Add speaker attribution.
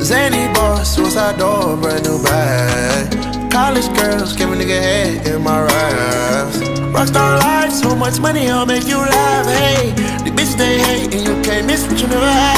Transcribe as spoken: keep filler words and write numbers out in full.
Speaker 1: Zany boss, suicide door, brand new bag. College girls, give a nigga head in my raps. Rockstar life, so much money, I'll make you laugh. Hey, the bitch they hate, and you can't miss what you never had.